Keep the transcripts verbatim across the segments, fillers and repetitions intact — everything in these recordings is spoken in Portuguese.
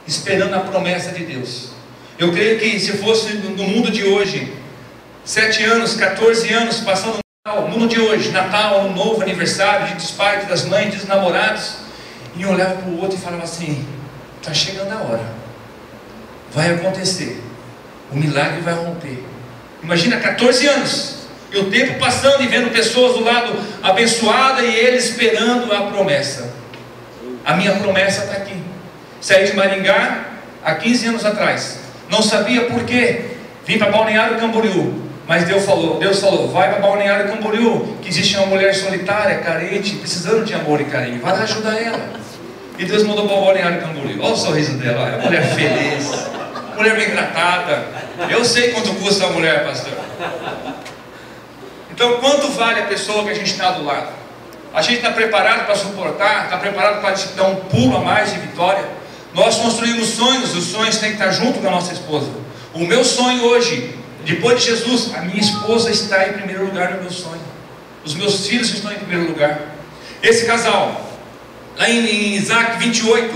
esperando a promessa de Deus. Eu creio que se fosse no mundo de hoje, sete anos, quatorze anos, passando o mundo de hoje, Natal, Ano Novo, aniversário, dia dos pais, dia das mães, dia dos namorados, e um olhava para o outro e falava assim: está chegando a hora, vai acontecer, o milagre vai romper. Imagina, quatorze anos, e o tempo passando e vendo pessoas do lado abençoadas e ele esperando a promessa. A minha promessa está aqui. Saí de Maringá há quinze anos atrás, não sabia por quê, vim para Balneário Camboriú, mas Deus falou, Deus falou, vai para Balneário Camboriú, que existe uma mulher solitária, carente, precisando de amor e carinho, vai lá ajudar ela. E Deus mandou para Balneário Camboriú. Olha o sorriso dela, olha, mulher feliz, mulher bem tratada. Eu sei quanto custa uma mulher, pastor. Então, quanto vale a pessoa que a gente está do lado? A gente está preparado para suportar, está preparado para dar um pulo a mais de vitória? Nós construímos sonhos, os sonhos têm que estar junto com a nossa esposa. O meu sonho hoje, depois de Jesus, a minha esposa está em primeiro lugar no meu sonho. Os meus filhos estão em primeiro lugar. Esse casal, lá em Isaac vinte e oito,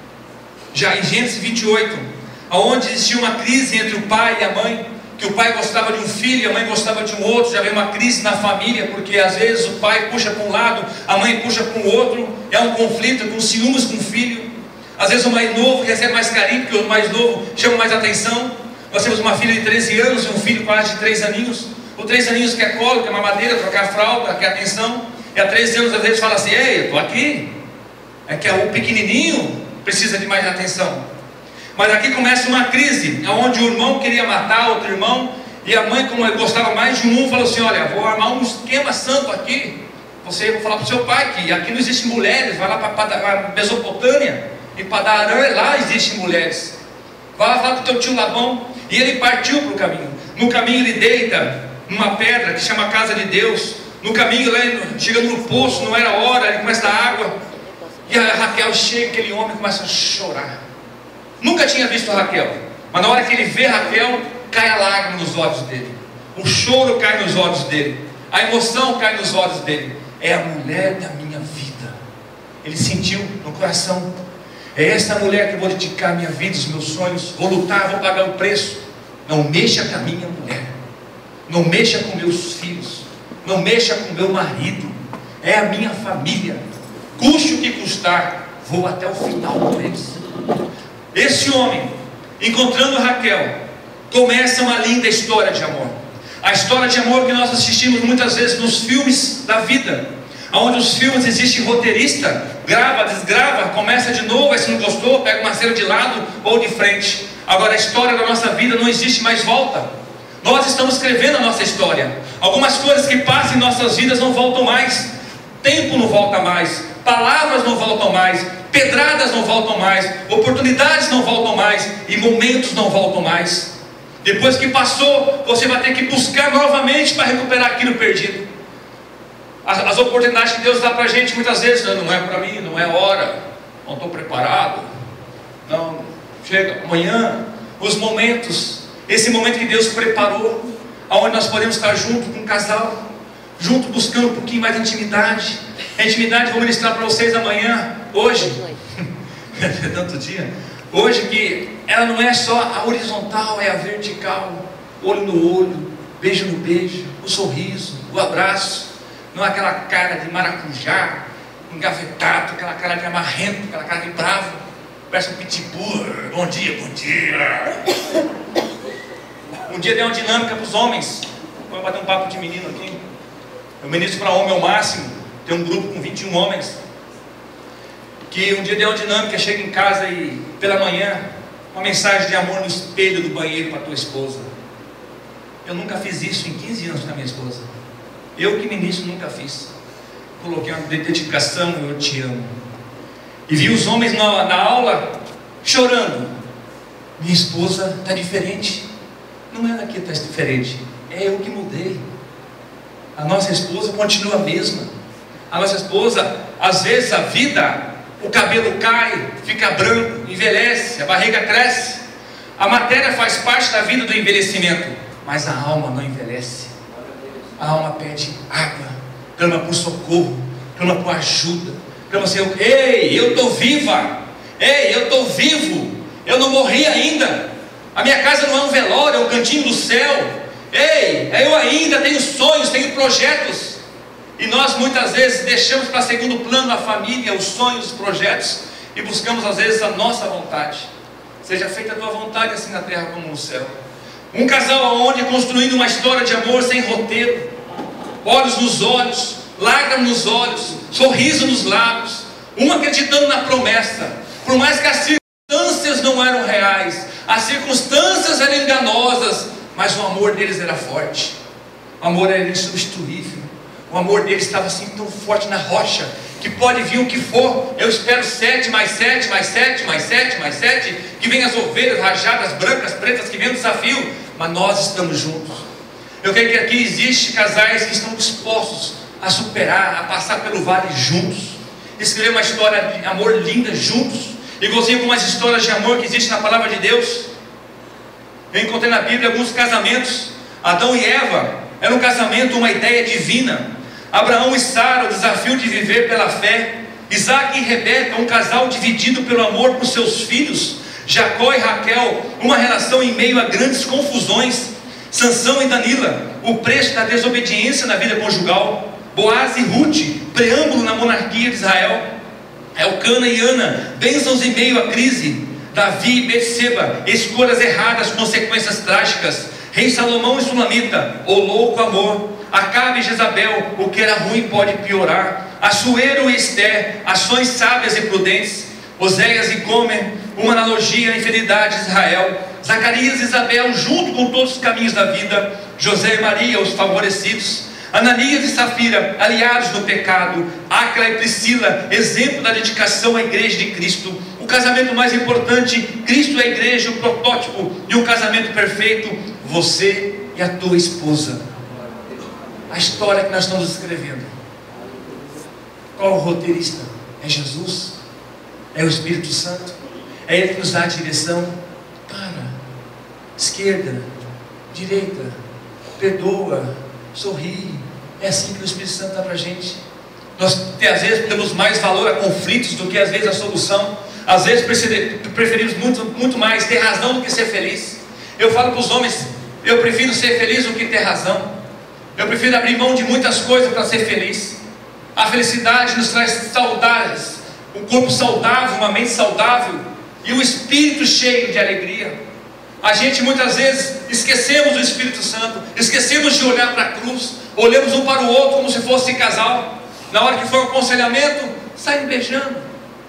já em Gênesis vinte e oito, onde existia uma crise entre o pai e a mãe, que o pai gostava de um filho e a mãe gostava de um outro, já vem uma crise na família, porque às vezes o pai puxa para um lado, a mãe puxa para o outro, é um conflito, com ciúmes com o filho. Às vezes o mais novo recebe mais carinho, porque o mais novo chama mais atenção. Nós temos uma filha de treze anos e um filho quase de três aninhos. O três aninhos quer colo, quer mamadeira, trocar fralda, quer atenção. E há treze anos às vezes fala assim: ei, eu estou aqui. É que o pequenininho precisa de mais atenção. Mas aqui começa uma crise, onde o irmão queria matar outro irmão, e a mãe, como gostava mais de um, falou assim: olha, vou armar um esquema santo aqui. Você vai falar para o seu pai que aqui não existem mulheres, vai lá para a Mesopotâmia, e para Arã, lá existem mulheres. Vai lá falar com o teu tio Labão. E ele partiu para o caminho. No caminho ele deita numa pedra que chama Casa de Deus. No caminho, lá, chegando no poço, não era hora, ele começa a dar água. E a Raquel chega, aquele homem começa a chorar. Nunca tinha visto a Raquel, mas na hora que ele vê a Raquel, cai a lágrima nos olhos dele. O choro cai nos olhos dele. A emoção cai nos olhos dele. É a mulher da minha vida. Ele sentiu no coração: é essa mulher que eu vou dedicar a minha vida, os meus sonhos. Vou lutar, vou pagar o preço. Não mexa com a minha mulher. Não mexa com meus filhos. Não mexa com meu marido. É a minha família. Custe o que custar, vou até o final com eles. Esse homem, encontrando Raquel, começa uma linda história de amor. A história de amor que nós assistimos muitas vezes nos filmes da vida, onde os filmes existem roteirista, grava, desgrava, começa de novo, aí se não gostou, pega uma cena de lado ou de frente. Agora a história da nossa vida não existe mais volta. Nós estamos escrevendo a nossa história. Algumas coisas que passam em nossas vidas não voltam mais. Tempo não volta mais. Palavras não voltam mais. Pedradas não voltam mais. Oportunidades não voltam mais. E momentos não voltam mais. Depois que passou, você vai ter que buscar novamente para recuperar aquilo perdido. As, as oportunidades que Deus dá para a gente muitas vezes: não, não é para mim, não é hora, não estou preparado, não, chega, amanhã. Os momentos, esse momento que Deus preparou, onde nós podemos estar junto com um casal, junto buscando um pouquinho mais de intimidade. A intimidade vou ministrar para vocês amanhã, hoje, é tanto dia, hoje, que ela não é só a horizontal, é a vertical, olho no olho, beijo no beijo, o sorriso, o abraço. Não é aquela cara de maracujá, engavetado, aquela cara de amarrento, aquela cara de bravo, parece um pitbull. Bom dia, bom dia. Um dia deu uma dinâmica para os homens. Vamos bater um papo de menino aqui. Eu ministro para homem ao máximo. Tem um grupo com vinte e um homens. Que um dia deu uma dinâmica, chega em casa e pela manhã, uma mensagem de amor no espelho do banheiro para a tua esposa. Eu nunca fiz isso em quinze anos com a minha esposa. Eu que ministro nunca fiz. Coloquei uma dedicação: eu te amo. E vi os homens na, na aula chorando. Minha esposa está diferente. Não é ela que está diferente, é eu que mudei. A nossa esposa continua a mesma. A nossa esposa, às vezes a vida, o cabelo cai, fica branco, envelhece, a barriga cresce. A matéria faz parte da vida do envelhecimento, mas a alma não envelhece. A alma pede água, clama por socorro, clama por ajuda, clama assim: ei, eu estou viva, ei, eu estou vivo. Eu não morri ainda. A minha casa não é um velório, é um cantinho do céu. Ei, eu ainda tenho sonhos, tenho projetos. E nós muitas vezes deixamos para segundo plano a família, os sonhos, os projetos, e buscamos às vezes a nossa vontade. Seja feita a tua vontade assim na terra como no céu. Um casal onde construindo uma história de amor sem roteiro, olhos nos olhos, lágrimas nos olhos, sorriso nos lábios, um acreditando na promessa, por mais que as circunstâncias não eram reais, as circunstâncias eram enganosas, mas o amor deles era forte, o amor era insubstituível, o amor deles estava assim tão forte na rocha, que pode vir o que for, eu espero sete, mais sete, mais sete, mais sete, mais sete, que venham as ovelhas rajadas, brancas, pretas, que venham o desafio, mas nós estamos juntos. Eu creio que aqui existe casais que estão dispostos a superar, a passar pelo vale juntos, escrever uma história de amor linda juntos, igualzinho com as histórias de amor que existem na palavra de Deus. Eu encontrei na Bíblia alguns casamentos. Adão e Eva era um casamento, uma ideia divina. Abraão e Sara, o desafio de viver pela fé. Isaac e Rebeca, um casal dividido pelo amor por seus filhos. Jacó e Raquel, uma relação em meio a grandes confusões. Sansão e Dalila, o preço da desobediência na vida conjugal. Boaz e Ruth, preâmbulo na monarquia de Israel. Elcana e Ana, bênçãos em meio à crise. Davi e Betseba, escolhas erradas, consequências trágicas. Rei Salomão e Sulamita, o louco amor. Acabe e Jezabel, o que era ruim pode piorar. Assuero e Esther, ações sábias e prudentes. Oséias e Gomer, uma analogia à infidelidade de Israel. Zacarias e Isabel, junto com todos os caminhos da vida. José e Maria, os favorecidos. Ananias e Safira, aliados no pecado. Áquila e Priscila, exemplo da dedicação à igreja de Cristo. O casamento mais importante, Cristo é a igreja, o protótipo de um casamento perfeito. Você e a tua esposa. A história que nós estamos escrevendo. Qual o roteirista? É Jesus? É o Espírito Santo? É Ele que nos dá a direção? Para, esquerda, direita, perdoa, sorri. É assim que o Espírito Santo dá para a gente. Nós às vezes temos mais valor a conflitos do que às vezes a solução. Às vezes preferimos muito, muito mais ter razão do que ser feliz. Eu falo para os homens, eu prefiro ser feliz do que ter razão. Eu prefiro abrir mão de muitas coisas para ser feliz. A felicidade nos traz saudades, um corpo saudável, uma mente saudável e um espírito cheio de alegria. A gente muitas vezes esquecemos do Espírito Santo, esquecemos de olhar para a cruz, olhamos um para o outro como se fosse casal. Na hora que for um aconselhamento, saem beijando.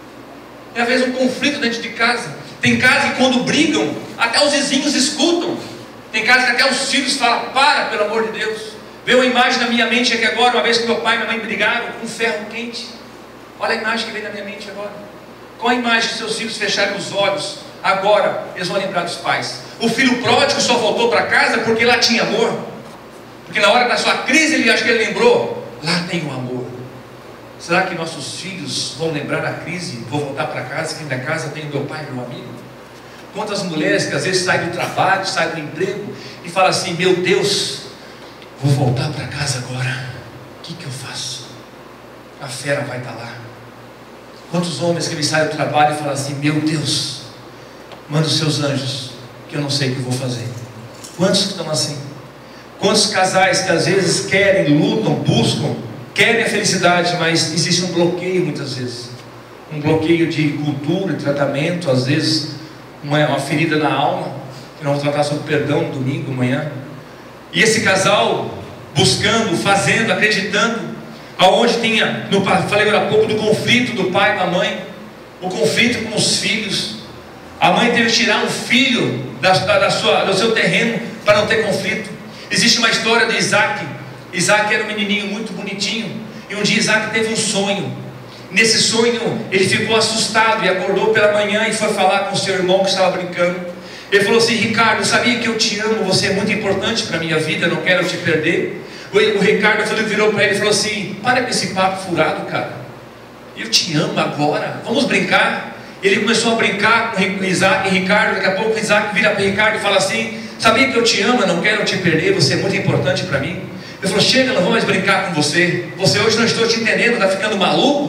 É às vezes um conflito dentro de casa. Tem casa que quando brigam, até os vizinhos escutam. Tem casa que até os filhos falam, para, pelo amor de Deus. Veio uma imagem na minha mente aqui agora, uma vez que meu pai e minha mãe brigaram com um ferro quente. Olha a imagem que veio na minha mente agora. Qual a imagem que seus filhos fecharem os olhos? Agora eles vão lembrar dos pais. O filho pródigo só voltou para casa porque lá tinha amor. Porque na hora da sua crise ele acha que ele lembrou, lá tem o amor. Será que nossos filhos vão lembrar da crise? Vou voltar para casa, que na casa tem meu pai e meu amigo? Quantas mulheres que às vezes saem do trabalho, saem do emprego e falam assim, meu Deus, vou voltar para casa agora, o que, que eu faço? A fera vai estar lá. Quantos homens que me saem do trabalho e falam assim, meu Deus, manda os seus anjos, que eu não sei o que eu vou fazer. Quantos que estão assim? Quantos casais que às vezes querem, lutam, buscam, querem a felicidade, mas existe um bloqueio muitas vezes. Um bloqueio de cultura, de tratamento, às vezes uma, uma ferida na alma, que nós vamos tratar sobre perdão no domingo, amanhã. E esse casal buscando, fazendo, acreditando, aonde tinha, no, falei agora há pouco do conflito do pai e da mãe, o conflito com os filhos. A mãe teve que tirar um filho da, da sua, do seu terreno para não ter conflito. Existe uma história de Isaac. Isaac era um menininho muito bonitinho, e um dia Isaac teve um sonho. Nesse sonho ele ficou assustado e acordou pela manhã e foi falar com o seu irmão que estava brincando. Ele falou assim, Ricardo, sabia que eu te amo, você é muito importante para a minha vida, não quero te perder. O, o Ricardo virou para ele e falou assim, para com esse papo furado, cara, eu te amo agora, vamos brincar. Ele começou a brincar com Isaac e Ricardo. Daqui a pouco Isaac vira para Ricardo e fala assim, sabia que eu te amo, eu não quero te perder, você é muito importante para mim. Ele falou, chega, não vou mais brincar com você, você hoje não estou te entendendo, está ficando maluco.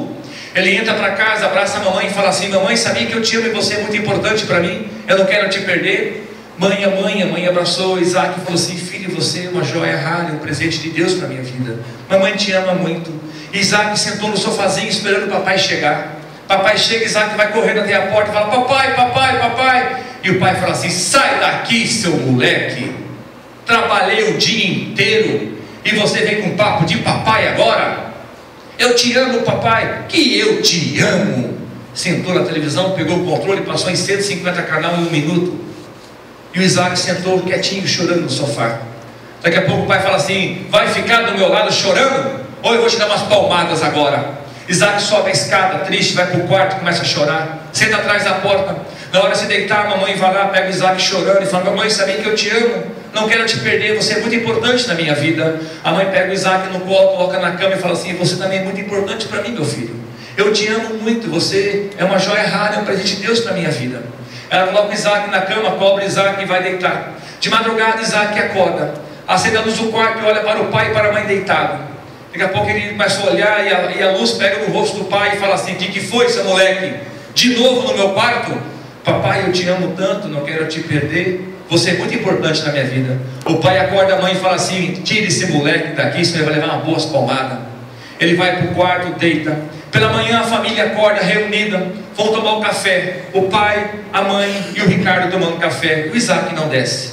Ele entra para casa, abraça a mamãe e fala assim: mamãe, sabia que eu te amo e você é muito importante para mim? Eu não quero te perder. Mãe, a mãe, a mãe abraçou Isaac e falou assim: filho, você é uma joia rara, um presente de Deus para a minha vida. Mamãe te ama muito. Isaac sentou no sofazinho esperando o papai chegar. Papai chega, Isaac vai correndo até a porta e fala: papai, papai, papai. E o pai fala assim: sai daqui, seu moleque, trabalhei o dia inteiro e você vem com papo de papai agora? Eu te amo, papai. Que eu te amo. Sentou na televisão, pegou o controle, passou em cento e cinquenta canal em um minuto. E o Isaac sentou quietinho, chorando no sofá. Daqui a pouco o pai fala assim: vai ficar do meu lado chorando? Ou eu vou te dar umas palmadas agora? Isaac sobe a escada, triste, vai para o quarto, começa a chorar, senta atrás da porta. Na hora de se deitar, a mamãe vai lá, pega o Isaac chorando e fala: mamãe, sabia que eu te amo, não quero te perder, você é muito importante na minha vida. A mãe pega o Isaac no colo, coloca na cama e fala assim: você também é muito importante para mim, meu filho. Eu te amo muito, você é uma joia rara, é um presente de Deus para a minha vida. Ela coloca o Isaac na cama, cobre o Isaac e vai deitar. De madrugada, Isaac acorda, acende a luz do quarto e olha para o pai e para a mãe deitado. Daqui a pouco ele começa a olhar e a, e a luz pega no rosto do pai e fala assim: o que, que foi, seu moleque? De novo no meu quarto? Papai, eu te amo tanto, não quero te perder, você é muito importante na minha vida. O pai acorda a mãe e fala assim: tire esse moleque daqui, senão ele vai levar uma boa palmada. Ele vai para o quarto, deita. Pela manhã a família acorda reunida, vão tomar o café. O pai, a mãe e o Ricardo tomando café. O Isaac não desce.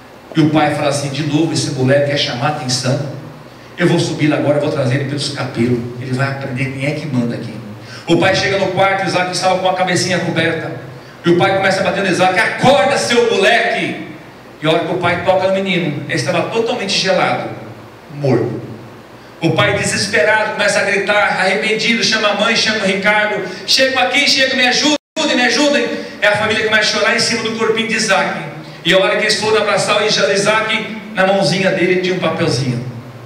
E o pai fala assim: de novo esse moleque quer chamar atenção. Eu vou subir lá agora, vou trazer ele pelos cabelos. Ele vai aprender quem é que manda aqui. O pai chega no quarto, o Isaac estava com a cabecinha coberta. E o pai começa a bater no Isaac: acorda, seu moleque! E a hora que o pai toca no menino, ele estava totalmente gelado, morto. O pai desesperado começa a gritar, arrependido, chama a mãe, chama o Ricardo: chegam aqui, chegam, me ajudem, me ajudem. É a família que começa a chorar em cima do corpinho de Isaac. E a hora que eles foram abraçar o Isaac, na mãozinha dele tinha um papelzinho,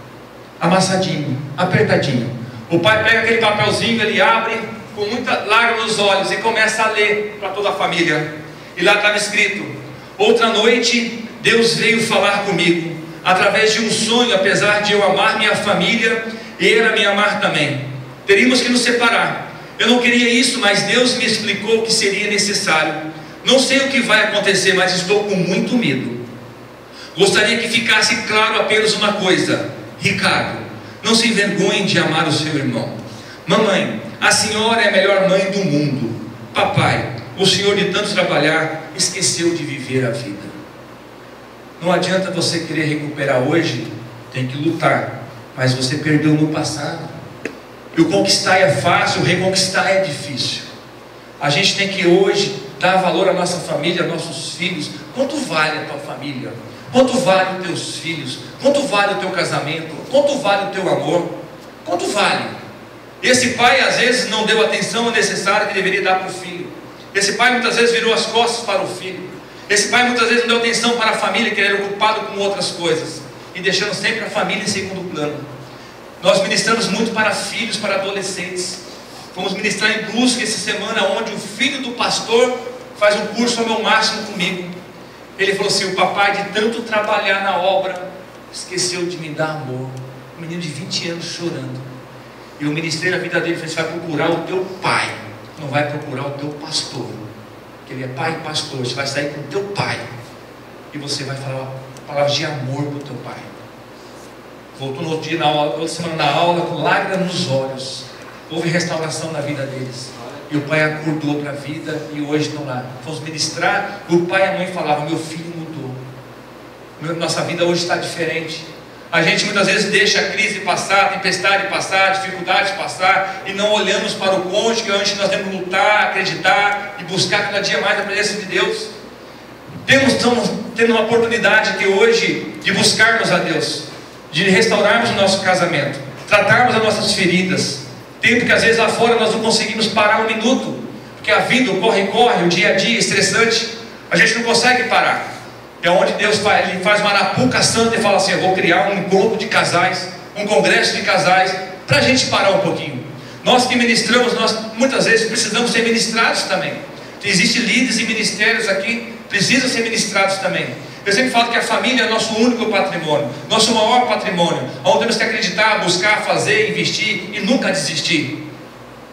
amassadinho, apertadinho. O pai pega aquele papelzinho, ele abre com muita lágrima nos olhos e começa a ler para toda a família. E lá estava escrito: outra noite Deus veio falar comigo através de um sonho. Apesar de eu amar minha família, ele me amar também, teríamos que nos separar. Eu não queria isso, mas Deus me explicou que seria necessário. Não sei o que vai acontecer, mas estou com muito medo. Gostaria que ficasse claro apenas uma coisa: Ricardo, não se envergonhe de amar o seu irmão. Mamãe, a senhora é a melhor mãe do mundo. Papai, o senhor de tanto trabalhar esqueceu de viver a vida. Não adianta você querer recuperar hoje, tem que lutar, mas você perdeu no passado. E o conquistar é fácil, o reconquistar é difícil. A gente tem que hoje dar valor à nossa família, aos nossos filhos. Quanto vale a tua família? Quanto vale os teus filhos? Quanto vale o teu casamento? Quanto vale o teu amor? Quanto vale? Esse pai às vezes não deu a atenção necessária que deveria dar para o filho. Esse pai muitas vezes virou as costas para o filho. Esse pai muitas vezes não deu atenção para a família, que era ocupado com outras coisas, e deixando sempre a família em segundo plano. Nós ministramos muito para filhos, para adolescentes. Fomos ministrar em Brusque essa semana, onde o filho do pastor faz um curso ao meu máximo comigo. Ele falou assim: o papai, de tanto trabalhar na obra, esqueceu de me dar amor. Um menino de vinte anos chorando. E eu ministrei na vida dele. Falei: você vai procurar o teu pai, não vai procurar o teu pastor, que ele é pai e pastor. Você vai sair com o teu pai e você vai falar palavras de amor para o teu pai. Voltou no outro dia, na aula, outra semana na aula, com lágrimas nos olhos. Houve restauração na vida deles. E o pai acordou para a vida e hoje estão lá. Fomos ministrar, o pai e a mãe falavam: meu filho mudou, nossa vida hoje está diferente. A gente muitas vezes deixa a crise passar, a tempestade passar, a dificuldade passar, e não olhamos para o cônjuge, que antes nós temos que lutar, acreditar e buscar cada dia mais a presença de Deus. Temos tendo uma oportunidade aqui hoje de buscarmos a Deus, de restaurarmos o nosso casamento, tratarmos as nossas feridas. Tempo que às vezes lá fora nós não conseguimos parar um minuto, porque a vida, o corre-corre, o dia a dia estressante, a gente não consegue parar. É onde Deus faz, Ele faz uma arapuca santa e fala assim: eu vou criar um encontro de casais, um congresso de casais, para a gente parar um pouquinho. Nós que ministramos, nós muitas vezes precisamos ser ministrados também. Existem líderes e ministérios aqui, precisam ser ministrados também. Eu sempre falo que a família é nosso único patrimônio, nosso maior patrimônio, onde temos que acreditar, buscar, fazer, investir e nunca desistir.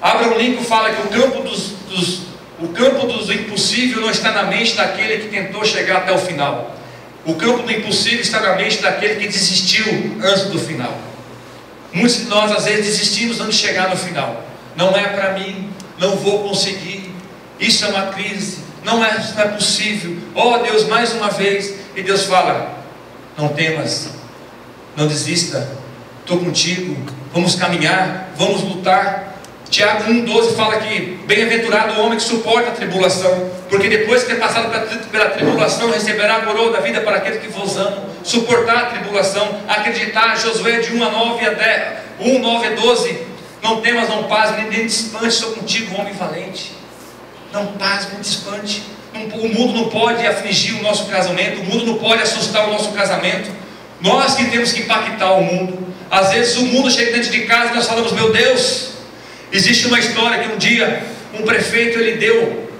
Abraham Lincoln fala que o campo dos, dos, o campo do impossível não está na mente daquele que tentou chegar até o final. O campo do impossível está na mente daquele que desistiu antes do final. Muitos de nós às vezes desistimos antes de chegar no final. Não é para mim, não vou conseguir, isso é uma crise, não é, não é possível. Oh Deus, mais uma vez. E Deus fala: não temas, não desista, estou contigo, vamos caminhar, vamos lutar. Tiago um, doze fala que bem-aventurado o homem que suporta a tribulação, porque depois de ter passado pela tribulação, receberá a coroa da vida. Para aqueles que vos amam. Suportar a tribulação, acreditar. Josué de um a nove a dez, um, nove a doze, não temas, não pasme, nem despante, estou contigo, homem valente. Não pasme, nem despante. O mundo não pode afligir o nosso casamento, o mundo não pode assustar o nosso casamento. Nós que temos que impactar o mundo. Às vezes o mundo chega dentro de casa e nós falamos: meu Deus. Existe uma história que um dia um prefeito ele deu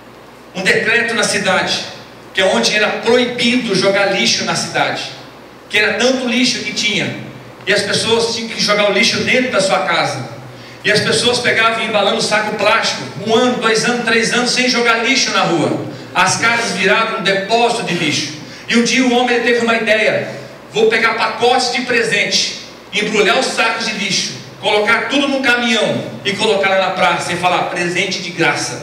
um decreto na cidade, que é onde era proibido jogar lixo na cidade, que era tanto lixo que tinha, e as pessoas tinham que jogar o lixo dentro da sua casa, e as pessoas pegavam e embalando saco plástico, um ano, dois anos, três anos, sem jogar lixo na rua. As casas viraram um depósito de lixo. E um dia o homem teve uma ideia: vou pegar pacotes de presente, embrulhar os sacos de lixo, colocar tudo num caminhão e colocar lá na praça e falar: presente de graça.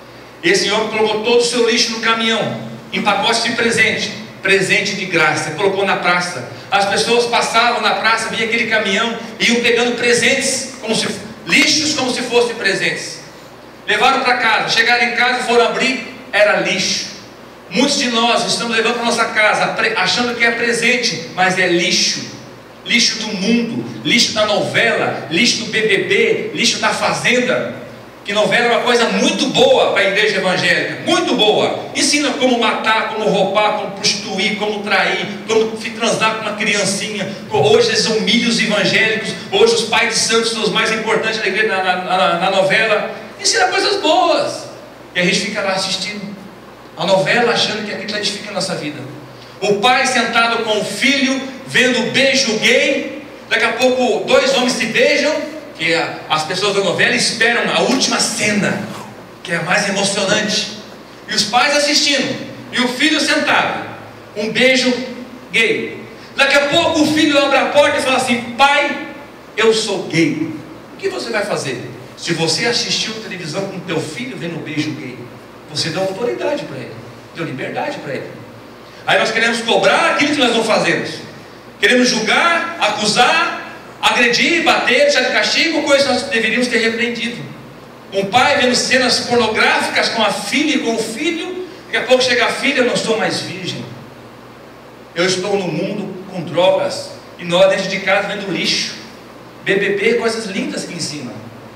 Esse homem colocou todo o seu lixo no caminhão, em pacotes de presente, presente de graça, colocou na praça. As pessoas passavam na praça, via aquele caminhão, e iam pegando presentes, como se, lixos como se fossem presentes. Levaram para casa, chegaram em casa, foram abrir, era lixo. Muitos de nós estamos levando para nossa casa, achando que é presente, mas é lixo. Lixo do mundo, lixo da novela, lixo do B B B, lixo da fazenda. Que novela é uma coisa muito boa para a igreja evangélica, muito boa. Ensina como matar, como roubar, como prostituir, como trair, como transar com uma criancinha. Hoje eles humilham os evangélicos. Hoje os pais de santos são os mais importantes da igreja, na, na, na, na novela. Ensina coisas boas, e a gente fica lá assistindo a novela, achando que aquilo edifica a nossa vida. O pai sentado com o filho, vendo beijo gay. Daqui a pouco dois homens se beijam, que as pessoas da novela esperam a última cena, que é a mais emocionante. E os pais assistindo, e o filho sentado, um beijo gay. Daqui a pouco o filho abre a porta e fala assim: pai, eu sou gay. O que você vai fazer? Se você assistiu televisão com teu filho vendo um beijo gay, você deu autoridade para ele, deu liberdade para ele. Aí nós queremos cobrar aquilo que nós não fazemos. Queremos julgar, acusar, agredir, bater, deixar de castigo, coisas que nós deveríamos ter repreendido. Um pai vendo cenas pornográficas com a filha e com o filho. Daqui a pouco chega a filha: eu não sou mais virgem, eu estou no mundo com drogas. E nós dentro de casa vendo lixo, B B B, coisas lindas aqui em cima,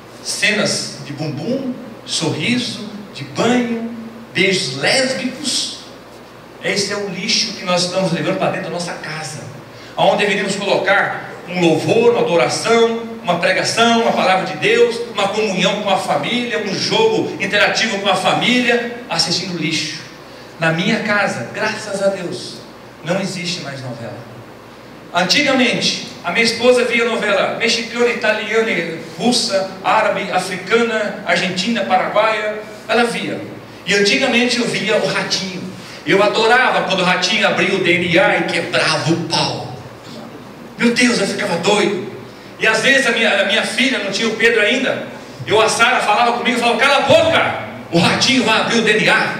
cenas de bumbum, sorriso, de banho, beijos lésbicos. Esse é o lixo que nós estamos levando para dentro da nossa casa, onde deveríamos colocar um louvor, uma adoração, uma pregação, uma palavra de Deus, uma comunhão com a família, um jogo interativo com a família, assistindo lixo. Na minha casa, graças a Deus, não existe mais novela. Antigamente, a minha esposa via novela mexicana, italiana, russa, árabe, africana, argentina, paraguaia. Ela via. E antigamente eu via o Ratinho. Eu adorava quando o Ratinho abria o D N A e quebrava o pau. Meu Deus, eu ficava doido. E às vezes a minha, a minha filha, não tinha o Pedro ainda, eu, a Sara, falava comigo, falava: cala a boca, o Ratinho vai abrir o D N A.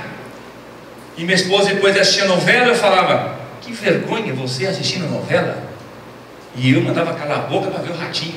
E minha esposa, depois de assistir a novela, eu falava: que vergonha você assistindo a novela. E eu mandava calar a boca para ver o Ratinho.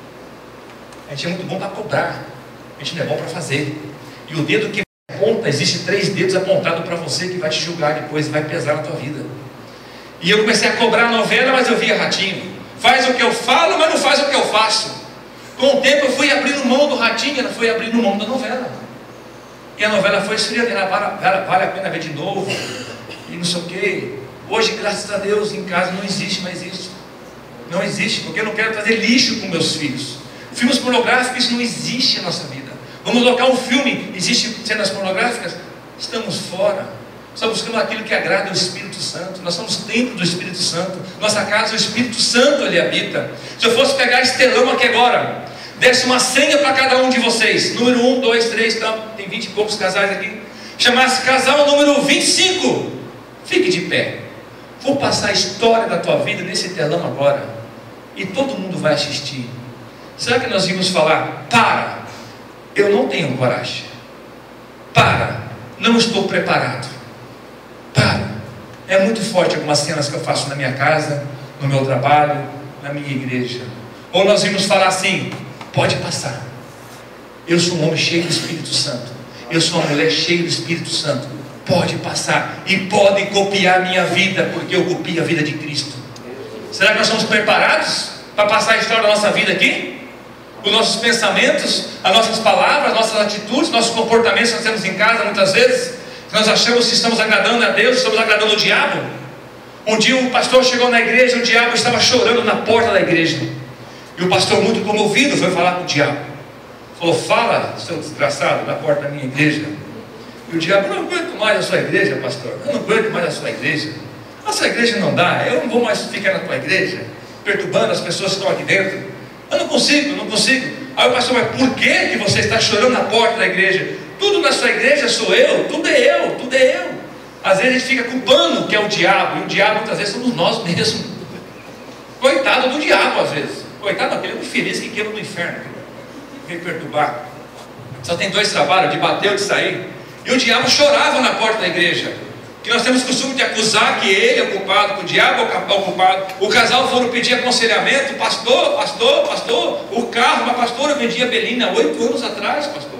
A gente é muito bom para cobrar, a gente não é bom para fazer. E o dedo que aponta, existe três dedos apontados para você, que vai te julgar depois, vai pesar na tua vida. E eu comecei a cobrar a novela, mas eu via Ratinho. Faz o que eu falo, mas não faz o que eu faço. Com o tempo eu fui abrindo mão do Ratinho, ela foi abrindo mão da novela. E a novela foi esfriando, vale, vale a pena ver de novo, e não sei o que. Hoje, graças a Deus, em casa não existe mais isso. Não existe, porque eu não quero trazer lixo com meus filhos. Filmes pornográficos, isso não existe na nossa vida. Vamos colocar um filme, existe cenas pornográficas? Estamos fora. Estamos buscando aquilo que agrada ao Espírito Santo. Nós somos templo do Espírito Santo. Nossa casa, o Espírito Santo ali habita. Se eu fosse pegar esse telão aqui agora, desse uma senha para cada um de vocês, número um, dois, três, então, tem vinte e poucos casais aqui, chamasse casal número vinte e cinco, fique de pé, vou passar a história da tua vida nesse telão agora, e todo mundo vai assistir. Será que nós íamos falar, para, eu não tenho coragem, para, não estou preparado, para, é muito forte algumas cenas que eu faço na minha casa, no meu trabalho, na minha igreja. Ou nós íamos falar assim, pode passar, eu sou um homem cheio do Espírito Santo, eu sou uma mulher cheia do Espírito Santo, pode passar, e podem copiar a minha vida, porque eu copio a vida de Cristo. Será que nós estamos preparados para passar a história da nossa vida aqui? Os nossos pensamentos, as nossas palavras, as nossas atitudes, nossos comportamentos que nós temos em casa muitas vezes, nós achamos que estamos agradando a Deus, estamos agradando o diabo. Um dia um pastor chegou na igreja, o diabo estava chorando na porta da igreja, e o pastor, muito comovido, foi falar com o diabo, falou, fala, seu desgraçado, na porta da minha igreja. E o diabo, não aguento mais a sua igreja, pastor, eu não aguento mais a sua igreja, a sua igreja não dá, eu não vou mais ficar na tua igreja perturbando as pessoas que estão aqui dentro, eu não consigo, eu não consigo. Aí o pastor, mas por que que você está chorando na porta da igreja? Tudo na sua igreja sou eu, tudo é eu, tudo é eu. Às vezes a gente fica culpando que é o diabo, e o diabo muitas vezes somos nós mesmos. Coitado do diabo às vezes, coitado daquele infeliz que queima no inferno, vem perturbar. Só tem dois trabalhos, de bater ou de sair. E o diabo chorava na porta da igreja, que nós temos o costume de acusar que ele é o culpado, que o diabo é o culpado. O casal foram pedir aconselhamento, pastor, pastor, pastor, o carro, uma pastora vendia Belina oito anos atrás, pastor.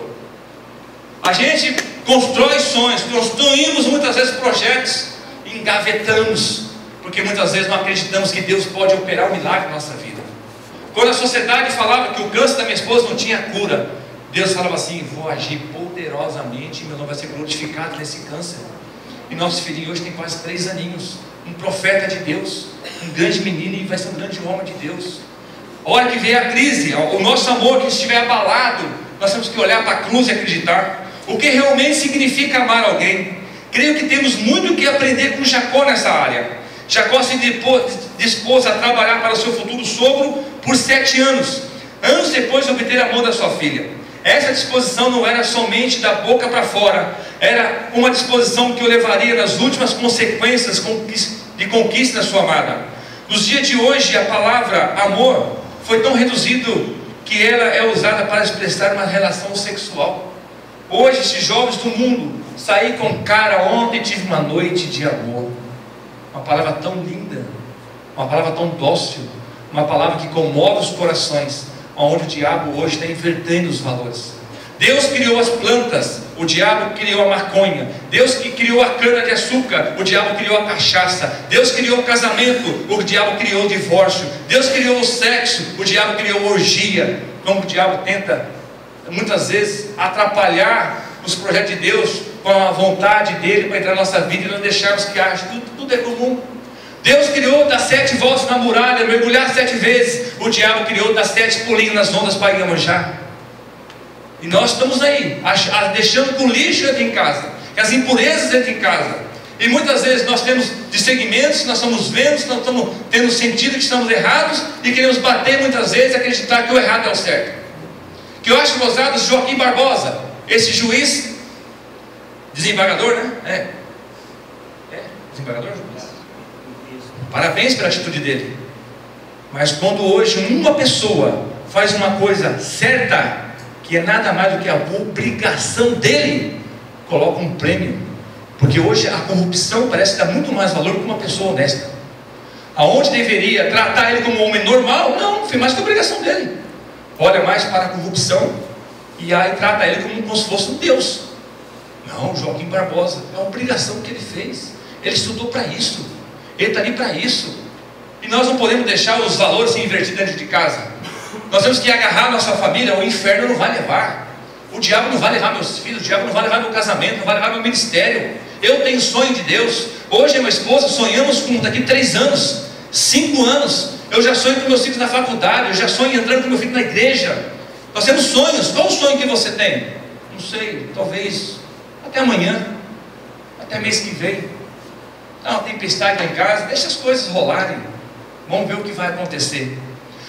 A gente constrói sonhos, construímos muitas vezes projetos, engavetamos, porque muitas vezes não acreditamos que Deus pode operar um milagre na nossa vida. Quando a sociedade falava que o câncer da minha esposa não tinha cura, Deus falava assim, vou agir poderosamente e meu nome vai ser glorificado nesse câncer. E nosso filhinho hoje tem quase três aninhos, um profeta de Deus, um grande menino, e vai ser um grande homem de Deus. A hora que vier a crise, o nosso amor que estiver abalado, nós temos que olhar para a cruz e acreditar o que realmente significa amar alguém. Creio que temos muito o que aprender com Jacó nessa área. Jacó se dispôs a trabalhar para o seu futuro sogro por sete anos, anos depois de obter a mão da sua filha. Essa disposição não era somente da boca para fora, era uma disposição que o levaria nas últimas consequências de conquista da sua amada. Nos dias de hoje, a palavra amor foi tão reduzido que ela é usada para expressar uma relação sexual. Hoje, esses jovens do mundo, saí com cara, ontem tive uma noite de amor. Uma palavra tão linda, uma palavra tão dócil, uma palavra que comove os corações, onde o diabo hoje está invertendo os valores. Deus criou as plantas, o diabo criou a maconha. Deus que criou a cana de açúcar, o diabo criou a cachaça. Deus criou o casamento, o diabo criou o divórcio. Deus criou o sexo, o diabo criou a orgia. Como o diabo tenta muitas vezes atrapalhar os projetos de Deus com a vontade dele para entrar na nossa vida e não deixarmos que haja, tudo, tudo é comum. Deus criou dar sete voltas na muralha, mergulhar sete vezes. O diabo criou dar sete pulinhos nas ondas para ir manjar. E nós estamos aí, deixando que o lixo entre em casa, que as impurezas entrem em casa. E muitas vezes nós temos dissegmentos, nós estamos vendo, nós estamos tendo sentido que estamos errados e queremos bater muitas vezes e acreditar que o errado é o certo. Que eu acho gozado Joaquim Barbosa, esse juiz, desembargador, né? É, é desembargador? Parabéns pela atitude dele. Mas quando hoje uma pessoa faz uma coisa certa, que é nada mais do que a obrigação dele, coloca um prêmio. Porque hoje a corrupção parece dar muito mais valor que uma pessoa honesta. Aonde deveria tratar ele como um homem normal, não, foi mais que a obrigação dele. Olha mais para a corrupção e aí trata ele como, como se fosse um Deus. Não, Joaquim Barbosa, é uma obrigação que ele fez. Ele estudou para isso, ele está ali para isso. E nós não podemos deixar os valores se invertir dentro de casa. Nós temos que agarrar a nossa família, o inferno não vai levar. O diabo não vai levar meus filhos, o diabo não vai levar meu casamento, não vai levar meu ministério. Eu tenho sonho de Deus. Hoje a minha esposa sonhamos com daqui três anos, cinco anos. Eu já sonho com meus filhos na faculdade, eu já sonho entrando com meu filho na igreja. Nós temos sonhos. Qual o sonho que você tem? Não sei, talvez até amanhã, até mês que vem. Dá uma tempestade lá em casa, deixa as coisas rolarem. Vamos ver o que vai acontecer.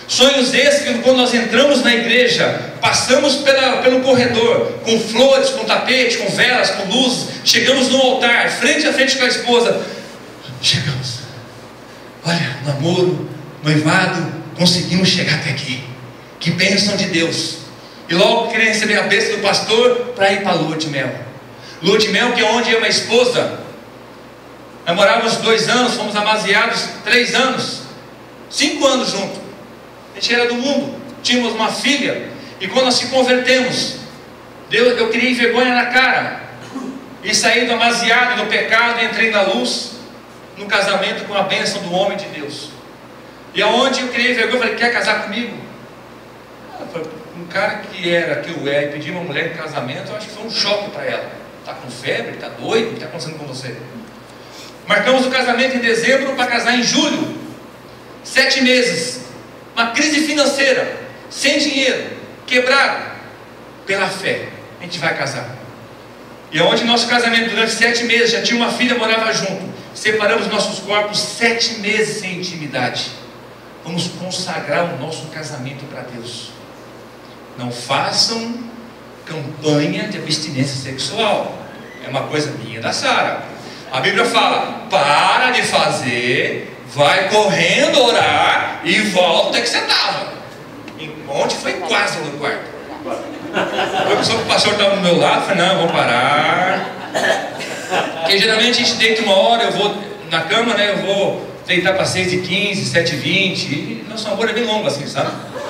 Sonhos esses que quando nós entramos na igreja, passamos pela, pelo corredor, com flores, com tapete, com velas, com luzes, chegamos no altar, frente a frente com a esposa, chegamos, olha, namoro, noivado, conseguimos chegar até aqui, que bênção de Deus. E logo queria receber a bênção do pastor para ir para a lua de mel. Lua de mel que é onde eu e minha esposa namorávamos dois anos, fomos amaziados três anos, cinco anos juntos. A gente era do mundo, tínhamos uma filha, e quando nós se convertemos, Deus, eu criei vergonha na cara, e saí do amaziado, do pecado, e entrei na luz, no casamento com a bênção do homem de Deus. E aonde eu criei vergonha, eu falei, quer casar comigo? Eu falei, um cara que era, que eu era, e pedir uma mulher em casamento, eu acho que foi um choque para ela. Está com febre, está doido, o que está acontecendo com você? Marcamos o casamento em dezembro para casar em julho, sete meses. Uma crise financeira, sem dinheiro, quebrado, pela fé, a gente vai casar. E onde nosso casamento durante sete meses, já tinha uma filha, morava junto, separamos nossos corpos sete meses sem intimidade. Vamos consagrar o nosso casamento para Deus. Não façam campanha de abstinência sexual, é uma coisa minha da Sara. A Bíblia fala, para de fazer, vai correndo orar e volta que você estava. Ontem foi quase no quarto. Eu pensou que o pastor estava do meu lado, falei, não, vou parar. Porque geralmente a gente deita uma hora, eu vou na cama, né? Eu vou deitar para seis e quinze, sete e vinte. E nosso amor é bem longo assim, sabe?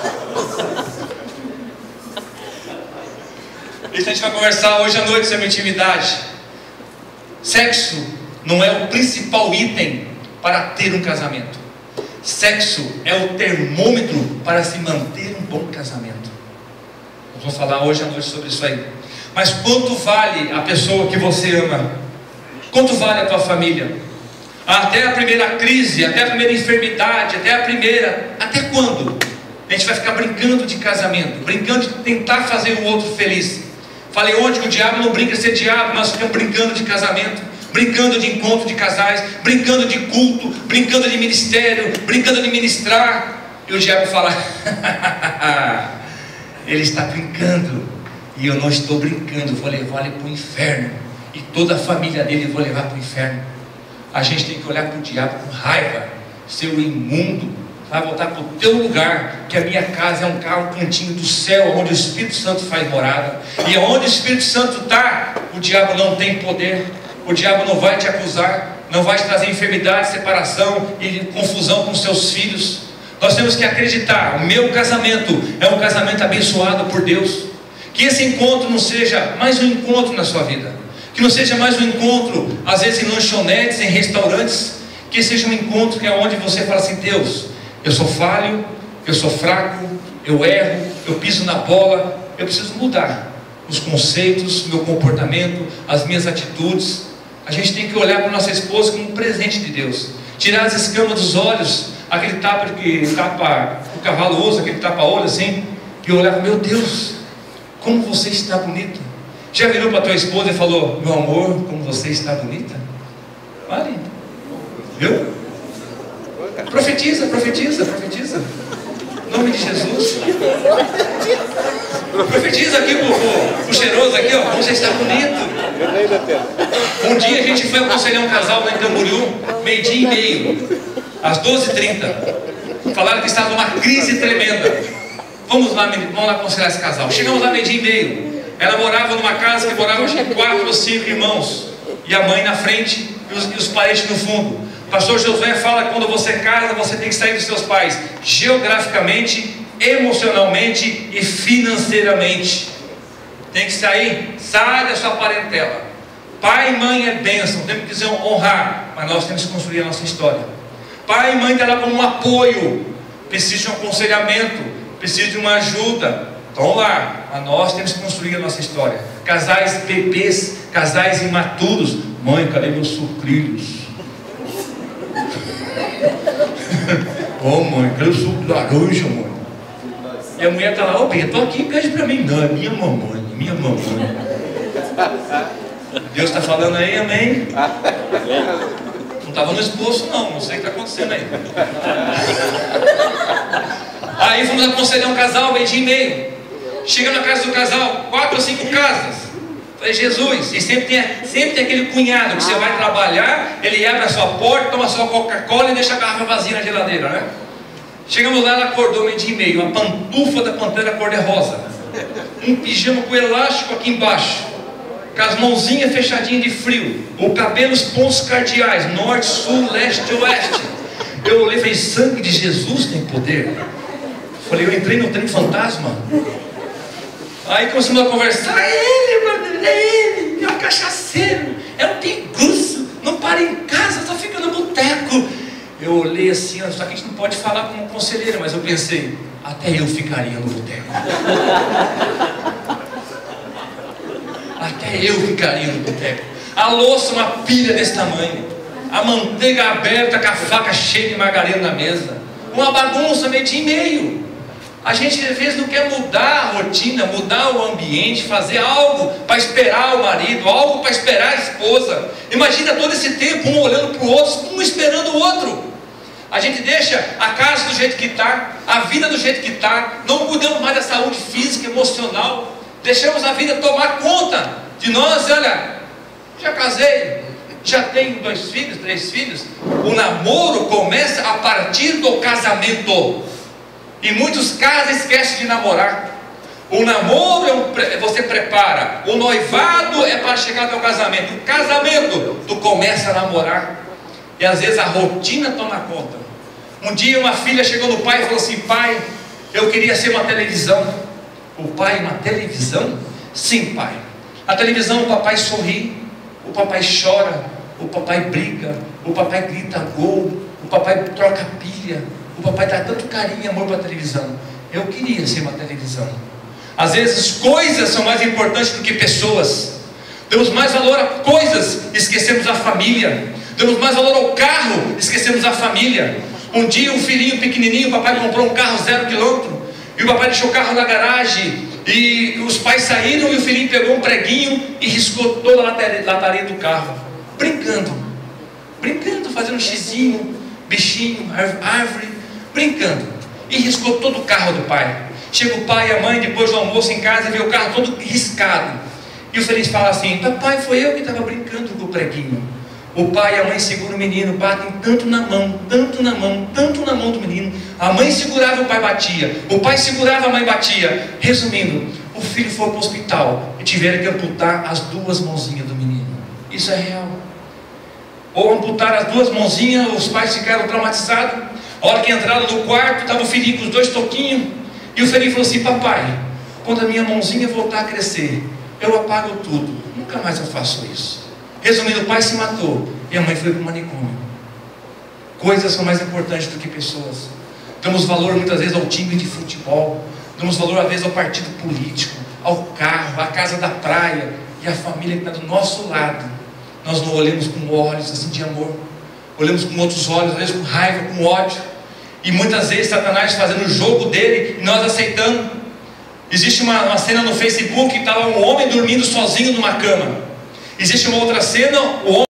Isso a gente vai conversar hoje à noite sobre intimidade. Sexo não é o principal item para ter um casamento. Sexo é o termômetro para se manter um bom casamento. Nós vamos falar hoje à noite sobre isso aí. Mas quanto vale a pessoa que você ama? Quanto vale a tua família? Até a primeira crise, até a primeira enfermidade, até a primeira... Até quando? A gente vai ficar brincando de casamento, brincando de tentar fazer o outro feliz. Falei ontem que o diabo não brinca de ser diabo, nós ficamos brincando de casamento, brincando de encontro de casais, brincando de culto, brincando de ministério, brincando de ministrar. E o diabo fala, ele está brincando, e eu não estou brincando, vou levar ele para o inferno, e toda a família dele eu vou levar para o inferno. A gente tem que olhar para o diabo com raiva, seu imundo, vai voltar para o teu lugar, que a minha casa é um, um cantinho do céu, onde o Espírito Santo faz morada, e onde o Espírito Santo está, o diabo não tem poder. O diabo não vai te acusar, não vai te trazer enfermidade, separação e confusão com seus filhos. Nós temos que acreditar, o meu casamento é um casamento abençoado por Deus. Que esse encontro não seja mais um encontro na sua vida, que não seja mais um encontro, às vezes em lanchonetes, em restaurantes, que seja um encontro que é onde você fala assim, Deus, eu sou falho, eu sou fraco, eu erro, eu piso na bola, eu preciso mudar os conceitos, meu comportamento, as minhas atitudes. A gente tem que olhar para a nossa esposa como um presente de Deus, tirar as escamas dos olhos, aquele tapa que tapa, o cavalo usa, aquele tapa-olho assim, e olhar, meu Deus, como você está bonita. Já virou para a tua esposa e falou, meu amor, como você está bonita? Vale, viu? Profetiza, profetiza, profetiza, em nome de Jesus. Profetiza aqui pro, pro, pro cheiroso aqui, ó, como você está bonito. Um dia a gente foi aconselhar um casal lá em Camboriú, meio dia e meio, às doze e trinta. Falaram que estava numa crise tremenda. Vamos lá, vamos lá aconselhar esse casal. Chegamos lá meio dia e meio. Ela morava numa casa que morava acho que quatro ou cinco irmãos, e a mãe na frente e os, e os parentes no fundo. O pastor Josué fala que quando você casa, você tem que sair dos seus pais geograficamente, emocionalmente e financeiramente. Tem que sair, sai da sua parentela. Pai e mãe é bênção, temos que honrar, mas nós temos que construir a nossa história. Pai e mãe estão lá como um apoio, precisa de um aconselhamento, precisa de uma ajuda, estão lá, mas nós temos que construir a nossa história. Casais bebês, casais imaturos, mãe, cadê meus sucrilhos? Ô oh, mãe, cadê o suco de laranja, mãe? E a mulher está lá, ô bem, eu estou aqui, pede para mim. Não, é minha mamãe, minha mamãe. Deus está falando aí, amém? Não estava no esposo não, não sei o que está acontecendo aí. Aí fomos aconselhar um casal, meio dia e meio. Chega na casa do casal, quatro ou cinco casas. Falei, Jesus, e sempre tem, sempre tem aquele cunhado que você vai trabalhar, ele abre a sua porta, toma a sua Coca-Cola e deixa a garrafa vazia na geladeira, né? Chegamos lá, ela acordou meio dia e meio, uma pantufa da Pantera cor-de-rosa, um pijama com elástico aqui embaixo, com as mãozinhas fechadinhas de frio, o cabelo, os pontos cardeais, norte, sul, leste, oeste. Eu olhei e falei, sangue de Jesus tem poder. Falei, eu entrei no trem fantasma. Aí começamos a conversar, é ele, mano, é ele, é um cachaceiro, é um pinguço, não para em casa, só fica no boteco. Eu olhei assim, só que a gente não pode falar como conselheiro, mas eu pensei, até eu ficaria no boteco. Até eu ficaria no boteco. A louça, uma pilha desse tamanho, a manteiga aberta com a faca cheia de margarina na mesa, uma bagunça meio dia e meio. A gente às vezes não quer mudar a rotina, mudar o ambiente, fazer algo para esperar o marido, algo para esperar a esposa. Imagina todo esse tempo, um olhando para o outro, um esperando o outro. A gente deixa a casa do jeito que está, a vida do jeito que está, não cuidamos mais da saúde física, emocional, deixamos a vida tomar conta de nós. Olha, já casei, já tenho dois filhos, três filhos. O namoro começa a partir do casamento. E muitos casais esquecem de namorar. O namoro é um, você prepara, o noivado é para chegar até o casamento. O casamento, tu começa a namorar. E às vezes a rotina toma conta. Um dia uma filha chegou no pai e falou assim, pai, eu queria ser uma televisão. O pai, uma televisão? Sim, pai. A televisão, o papai sorri, o papai chora, o papai briga, o papai grita gol, o papai troca pilha. O papai dá tanto carinho e amor para a televisão. Eu queria ser uma televisão. Às vezes coisas são mais importantes do que pessoas. Damos mais valor a coisas, esquecemos a família. Damos mais valor ao carro, esquecemos a família. Um dia um filhinho pequenininho, o papai comprou um carro zero quilômetro, e o papai deixou o carro na garagem, e os pais saíram e o filhinho pegou um preguinho e riscou toda a lataria do carro, brincando, brincando, fazendo um xizinho, bichinho, árvore, brincando, e riscou todo o carro do pai. Chega o pai e a mãe depois do almoço em casa e vê o carro todo riscado, e o feliz fala assim, papai, foi eu que estava brincando com o preguinho. O pai e a mãe seguram o menino, batem tanto na mão, tanto na mão, tanto na mão do menino. A mãe segurava, o pai batia, o pai segurava, a mãe batia. Resumindo, o filho foi para o hospital e tiveram que amputar as duas mãozinhas do menino. Isso é real. Ou amputar as duas mãozinhas, os pais ficaram traumatizados. A hora que entraram no quarto, estava o filhinho com os dois toquinhos, e o filhinho falou assim, papai, quando a minha mãozinha voltar a crescer, eu apago tudo, nunca mais eu faço isso. Resumindo, o pai se matou e a mãe foi para o manicômio. Coisas são mais importantes do que pessoas. Damos valor muitas vezes ao time de futebol, damos valor às vezes ao partido político, ao carro, à casa da praia, e a família que está do nosso lado. Nós não olhamos com olhos assim de amor, olhamos com outros olhos, às vezes com raiva, com ódio. E muitas vezes Satanás fazendo o jogo dele e nós aceitando. Existe uma, uma cena no Facebook que estava um homem dormindo sozinho numa cama. Existe uma outra cena, o homem